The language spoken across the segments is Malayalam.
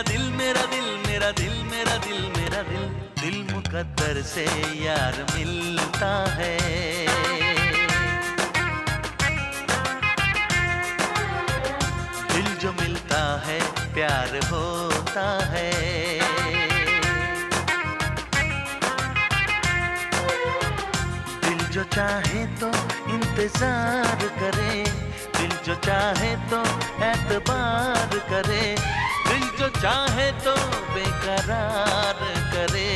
दिल मेरा दिल मेरा दिल मेरा दिल मेरा दिल दिल मुकद्दर से यार मिलता है दिल जो मिलता है प्यार होता है दिल जो चाहे तो इंतजार करे दिल जो चाहे तो एतबार करे दिल जो चाहे तो बेकरार करे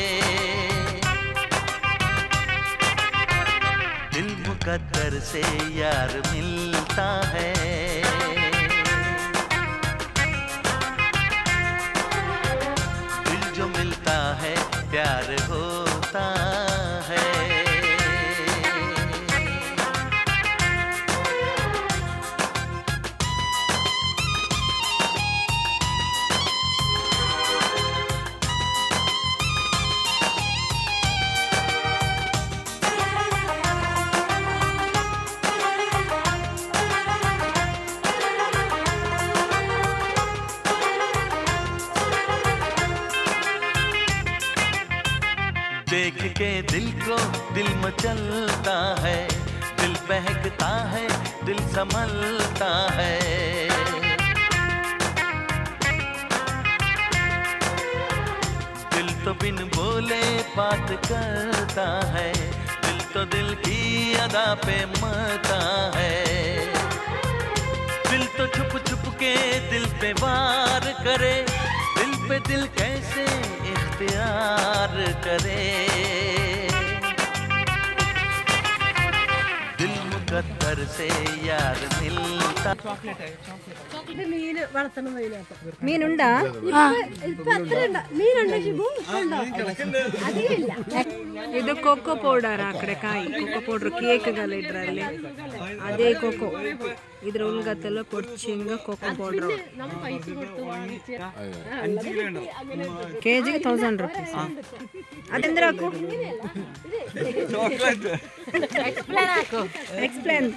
दिल मुकद्दर से यार मिलता है दिल जो मिलता है प्यार होता है देख के दिल को दिल मचलता है दिल बहकता है दिल संभलता है दिल तो बिन बोले बात करता है दिल तो दिल की अदा पे मरता है दिल तो छुप छुप के दिल पे वार करे दिल पे दिल कैसे इख्तियार करे दिल मुकद्दर से यार मिलता ചോക്ലേറ്റ് മീൻ വളർത്തണം മീനുണ്ടാ മീനുണ്ട് ഷിബു അധികമില്ല ಇದು ಕೋಕೋ ಪೌಡರ್ ಆ ಕಡೆ ಕಾಯಿ ಕೋಕೋ ಪೌಡರ್ ಕೇಕ್ ಗಲ್ಲ ಇಡ್ರಲ್ಲಿ ಅದೇ ಕೋಕೋ ಇದ್ರ ಉಳ್ಗತ್ತೆಲ್ಲ ಕೊಡ್ಚಿಂಗ ಕೋಕೋ ಪೌಡರ್ ಕೆಜಿಗೆ 1000 ರೂಪಾಯಿ ಅದೆಂದ್ರ ಹಾಕು ಎಕ್ಸ್ಪ್ಲೇನ್ ಹಾಕು ಎಕ್ಸ್ಪ್ಲೇನ್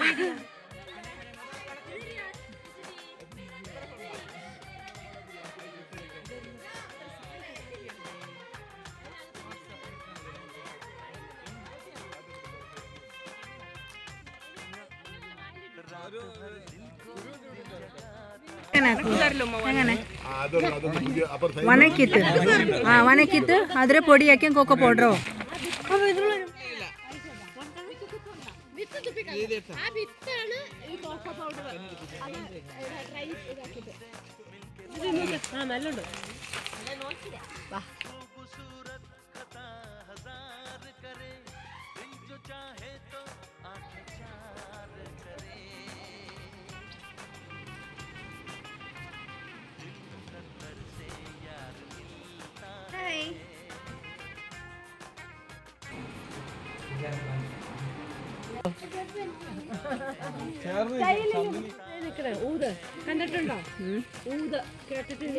ಒಣಕಿತ್ತು ಅದ್ರ ಪೊಡಿ ಹಾಕಿ ಕೋಕೋ ಪೌಡ್ರು ഊത് കണ്ടിട്ടുണ്ടോ ഊത് കേട്ടിട്ടുണ്ട്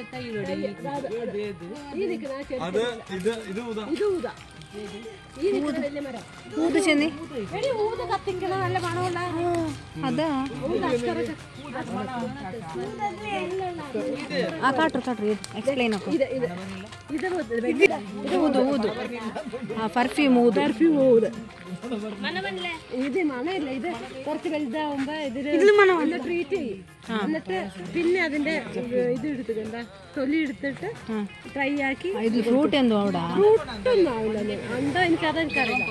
ഊത് ചെന്നി ഊത് കത്തിക്കണ നല്ല മണമുള്ള അതാ ആ കാട്ടു കാട്ടു എക്സ്പ്ലെയിൻ ആക്കോ ഇത് ഊದು ഊದು ആ ಪರ್ಫ್ಯೂಮ್ ഊದು ഇത് മണമില്ല ഇത് കുറച്ച് വലുതാവുമ്പോ ഇതിന് ട്രീറ്റ് ചെയ്യും എന്നിട്ട് പിന്നെ അതിന്റെ ഇത് എടുത്തിട്ട് എന്താ തൊലി എടുത്തിട്ട് ഫ്രൈ ആക്കി ഫ്രൂട്ട് എന്തോ അവിടെ ഫ്രൂട്ടൊന്നും ആവില്ല എന്തോ എനിക്കറിയില്ല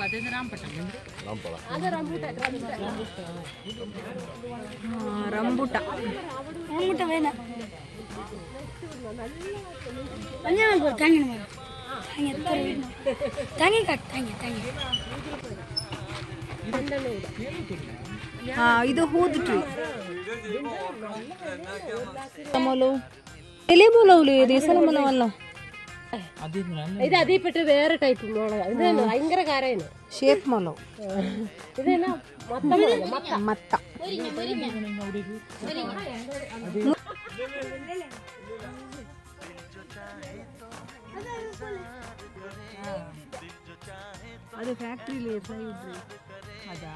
റംബൂട്ട വേണം ಇದು ಹೂದು ಟ್ರೀ എലി മുളവില് ദിവസം മുളവല്ല ഇത് അതിൽപ്പെട്ട വേറെ ടൈപ്പ് മുളക് ഇത് ഭയങ്കര കാരാണ് ഷേപ്പ് മുളക് ഇതെല്ലാം മത്ത ಅದು ಫ್ಯಾಕ್ಟ್ರಿಲಿ ಅದಾ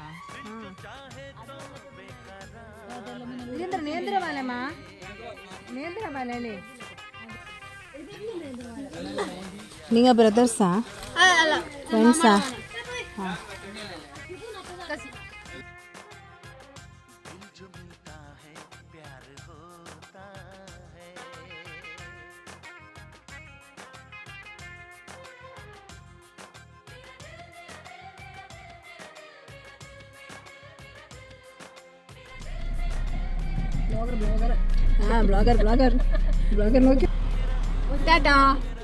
ಇದಂದ್ರೆ ನೇಂದ್ರ ಬಾಲೆಮ್ಮ ನೇಂದ್ರ ಬಾಲೆ നിങ്ങൾ ബ്രദേഴ്സാ ഫ്രണ്ട്സാ? ബ്ലോഗർ നോക്കി.